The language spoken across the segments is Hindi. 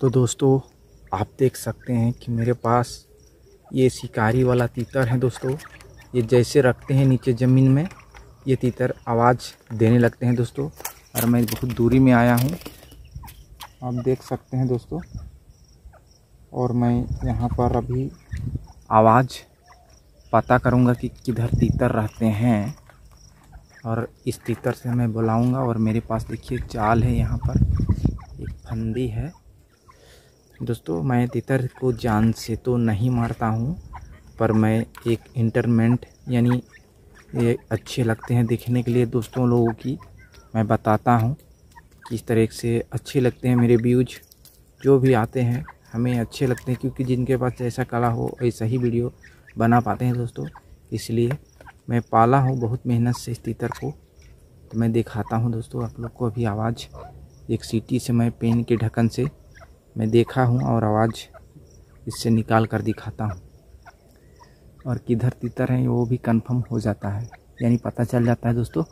तो दोस्तों आप देख सकते हैं कि मेरे पास ये शिकारी वाला तीतर है दोस्तों। ये जैसे रखते हैं नीचे ज़मीन में ये तीतर आवाज़ देने लगते हैं दोस्तों। और मैं बहुत दूरी में आया हूँ, आप देख सकते हैं दोस्तों। और मैं यहाँ पर अभी आवाज़ पता करूँगा कि किधर तीतर रहते हैं और इस तीतर से मैं बुलाऊँगा। और मेरे पास देखिए जाल है, यहाँ पर एक फंदी है दोस्तों। मैं तीतर को जान से तो नहीं मारता हूँ, पर मैं एक इंटरमेंट यानी ये अच्छे लगते हैं देखने के लिए दोस्तों लोगों की मैं बताता हूँ किस तरह से अच्छे लगते हैं। मेरे व्यूज जो भी आते हैं हमें अच्छे लगते हैं, क्योंकि जिनके पास जैसा कला हो ऐसा ही वीडियो बना पाते हैं दोस्तों। इसलिए मैं पाला हूँ बहुत मेहनत से इस तीतर को, तो मैं दिखाता हूँ दोस्तों आप लोग को। अभी आवाज़ एक सीटी से मैं पेन के ढक्कन से मैं देखा हूँ और आवाज़ इससे निकाल कर दिखाता हूँ। और किधर तीतर है वो भी कंफर्म हो जाता है, यानी पता चल जाता है दोस्तों।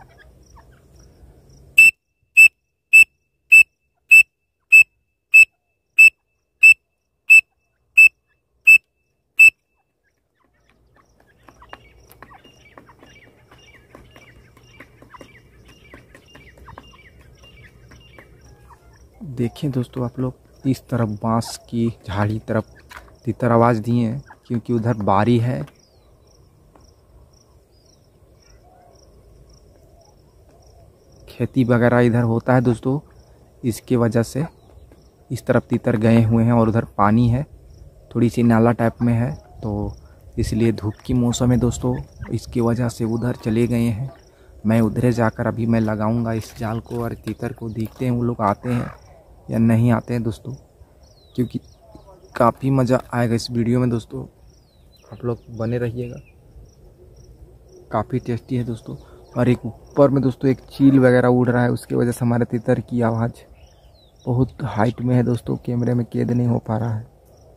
देखें दोस्तों आप लोग, इस तरफ बांस की झाड़ी तरफ तीतर आवाज़ दिए हैं, क्योंकि उधर बारी है। खेती वगैरह इधर होता है दोस्तों, इसके वजह से इस तरफ तीतर गए हुए हैं। और उधर पानी है, थोड़ी सी नाला टाइप में है, तो इसलिए धूप की मौसम है दोस्तों, इसकी वजह से उधर चले गए हैं। मैं उधरे जाकर अभी मैं लगाऊंगा इस जाल को और तीतर को, देखते हैं वो लोग आते हैं या नहीं आते हैं दोस्तों, क्योंकि काफ़ी मज़ा आएगा इस वीडियो में दोस्तों। आप लोग बने रहिएगा, काफ़ी टेस्टी है दोस्तों। और एक ऊपर में दोस्तों एक चील वगैरह उड़ रहा है, उसकी वजह से हमारे तीतर की आवाज़ बहुत हाइट में है दोस्तों, कैमरे में कैद नहीं हो पा रहा है।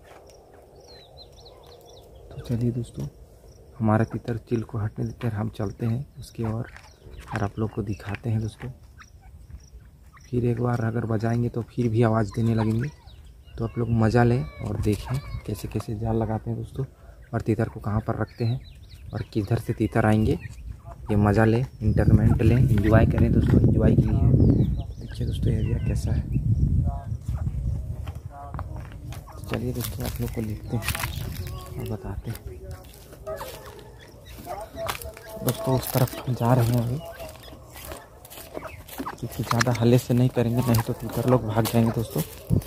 तो चलिए दोस्तों, हमारा तीतर चील को हटने देते हैं, हम चलते हैं उसके और आप लोग को दिखाते हैं दोस्तों। फिर एक बार अगर बजाएंगे तो फिर भी आवाज़ देने लगेंगे, तो आप लोग मज़ा लें और देखें कैसे कैसे जाल लगाते हैं दोस्तों, और तीतर को कहाँ पर रखते हैं और किधर से तीतर आएंगे। ये मज़ा लें, इंटरमेंट लें, एंजॉय करें दोस्तों। एंजॉय के लिए देखिए दोस्तों एरिया कैसा है। तो चलिए दोस्तों आप लोग को लिखते हैं और बताते हैं दोस्तों। उस तरफ हम जा रहे हैं अभी, क्योंकि ज़्यादा हल्ले से नहीं करेंगे, नहीं तो तीतर लोग भाग जाएंगे दोस्तों।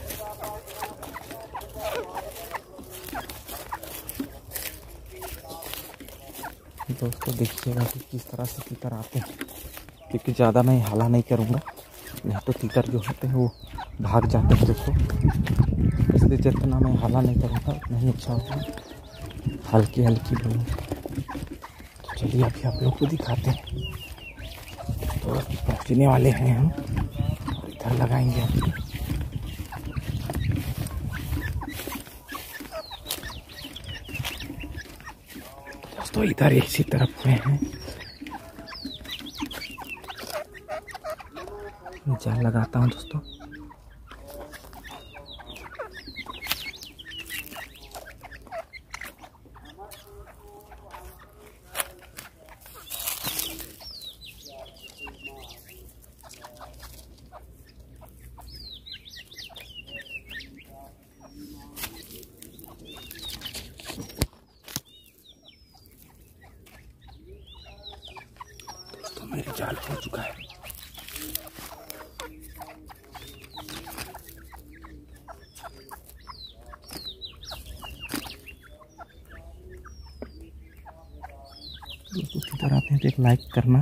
दोस्तों देखिएगा कि किस तरह से तीतर आते हैं, क्योंकि ज़्यादा मैं हल्ला नहीं करूँगा, नहीं तो तीतर जो होते हैं वो भाग जाते हैं दोस्तों। इसलिए जितना मैं हल्ला नहीं करूँगा उतना ही अच्छा होगा, हल्की हल्की बोलूँ। तो चलिए अभी आप लोग को दिखाते हैं। तो पहुँचने वाले हैं हम, और इधर लगाएंगे अभी। दोस्तों इधर इसी तरफ में हैं, जाल लगाता हूँ दोस्तों। मेरे जाल हो चुका है। दोस्तों किधर आते हैं तो एक लाइक करना।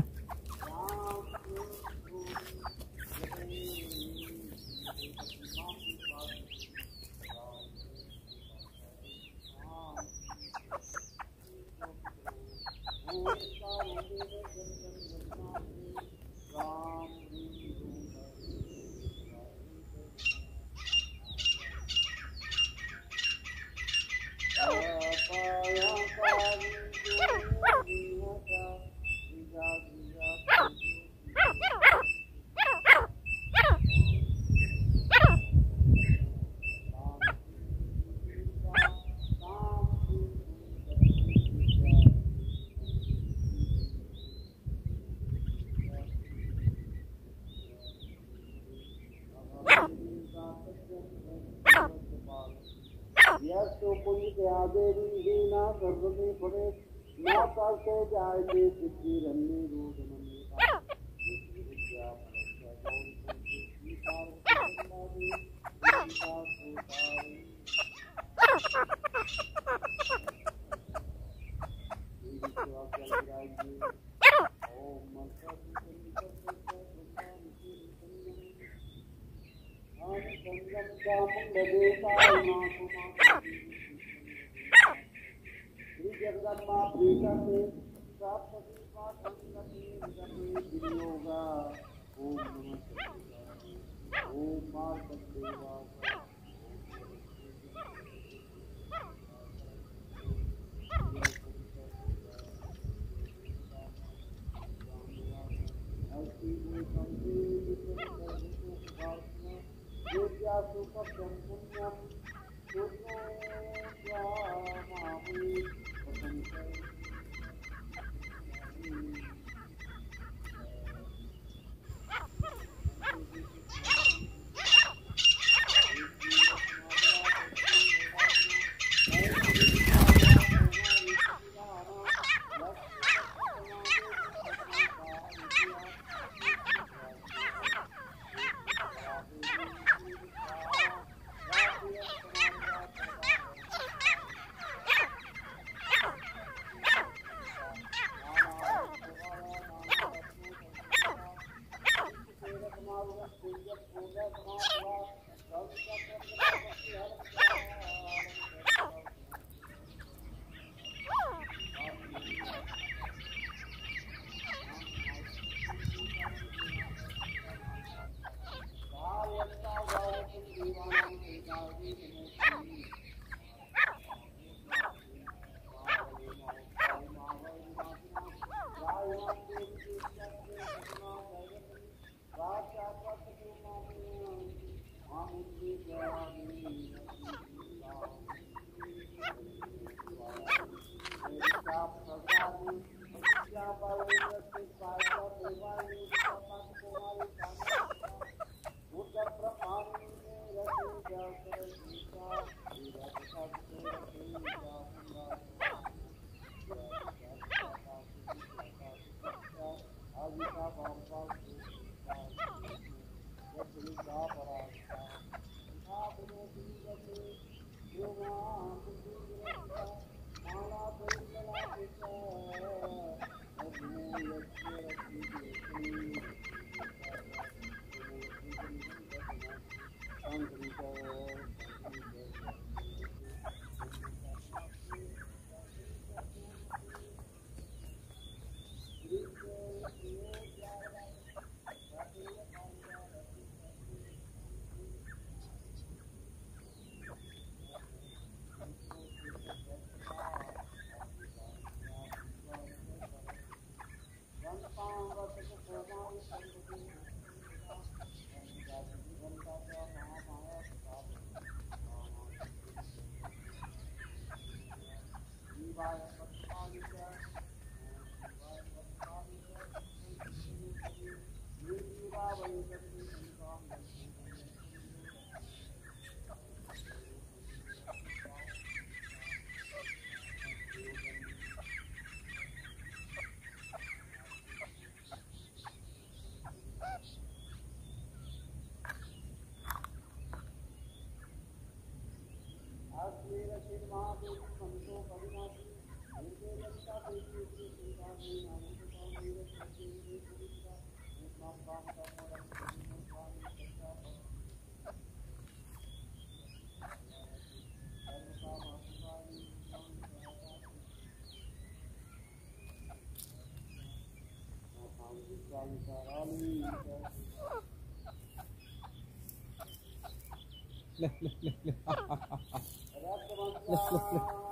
ले ले ले ले